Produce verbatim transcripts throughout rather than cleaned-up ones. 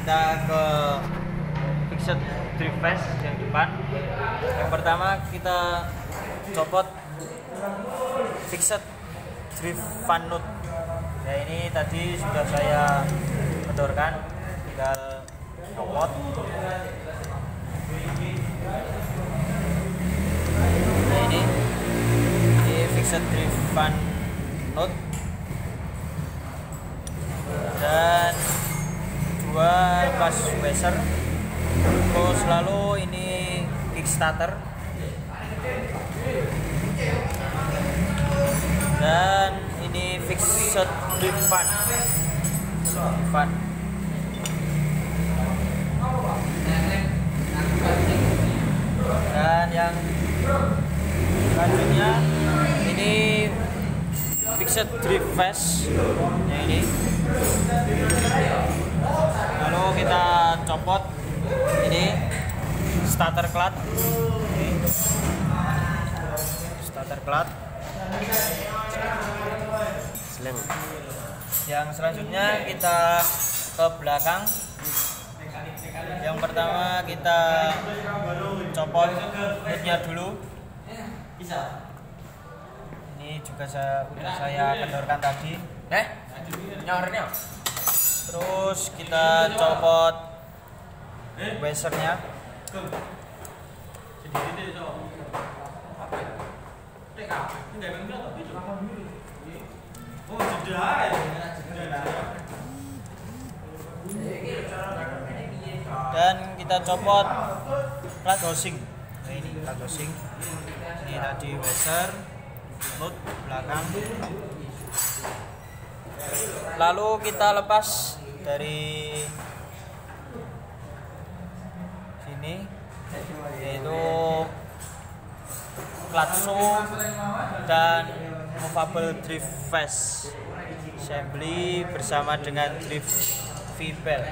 kita ke fixed drift face yang depan. Yang pertama kita copot fixed drift fan nut. Ya ini tadi sudah saya kendorkan, tinggal copot. Nah ini ini fixed drift fan nut dan dua pas washer. Terus lalu ini kickstarter dan ini fixed drift fan fan dan yang selanjutnya ini fixed drift face yang ini. Lalu kita copot ini starter clutch, ini starter clutch. Yang selanjutnya kita ke belakang. Yang pertama kita copot nutnya dulu. Ini juga saya udah saya kendorkan tadi. Eh, nyornya. Terus kita copot washernya. Dan kita copot clutch housing. Nah ini clutch housing. Ini tadi washer, nut belakang. Lalu kita lepas dari sini, yaitu clutch shoe dan movable drift face assembly bersama dengan drift V-belt.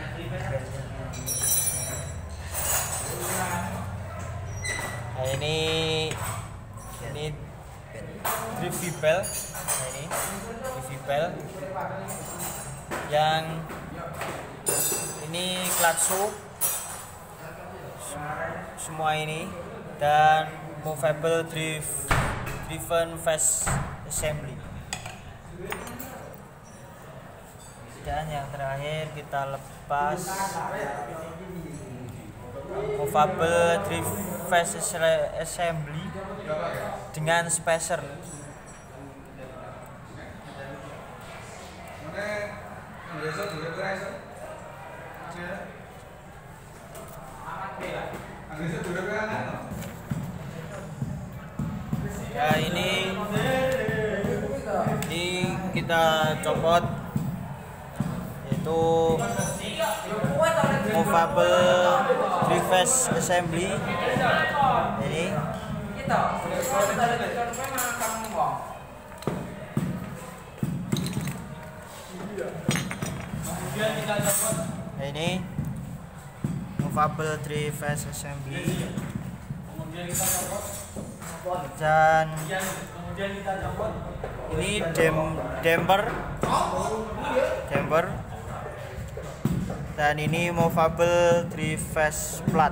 Nah ini ini drift V-belt. Nah ini drift V-belt yang ini clutch shoe semua ini dan movable drift driven face assembly. Dan yang terakhir kita lepas movable drift face assembly dengan spacer. Ya ini ini kita copot yaitu movable drift face assembly ini. Nah, ini movable drift face assembly dan ini dem damper damper dan ini movable drift face plat.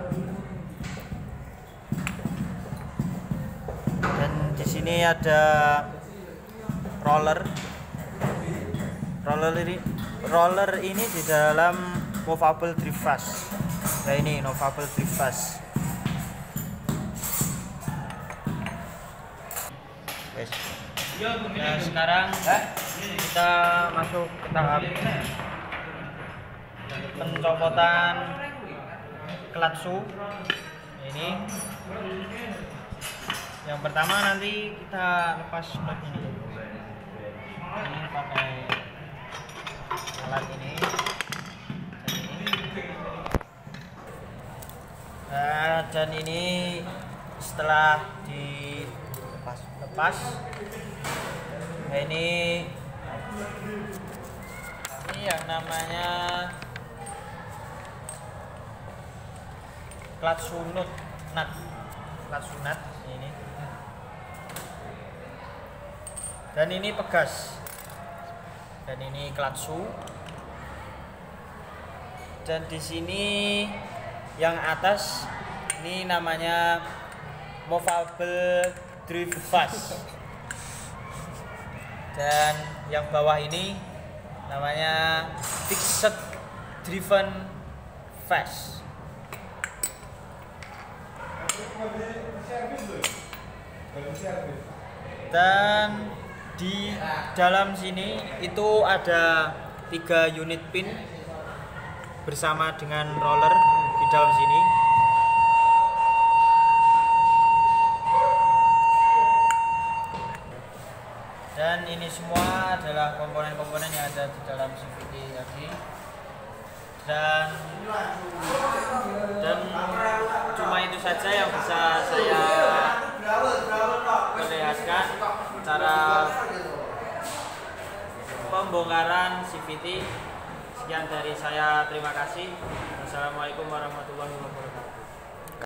Dan di sini ada roller roller ini roller ini di dalam movable drift face. Nah ini movable drift face. Guys. Nah sekarang kita masuk ke tahap pencopotan clutch shoe. Ini yang pertama nanti kita lepas nut ini. Ini pakai alat ini. Nah, dan ini setelah dilepas lepas, nah ini ini yang namanya clutch shoe nut, nut, clutch shoe nut ini. Dan ini pegas. Dan ini clutch shoe. Dan di sini yang atas ini namanya movable drive fast. Dan yang bawah ini namanya fixed driven fast. Dan di dalam sini itu ada tiga unit pin bersama dengan roller di dalam sini. Dan ini semua adalah komponen-komponen yang ada di dalam C V T tadi. Dan dan cuma itu saja yang bisa saya perlihatkan cara pembongkaran C V T. Sekian dari saya, terima kasih. Wassalamualaikum warahmatullahi wabarakatuh.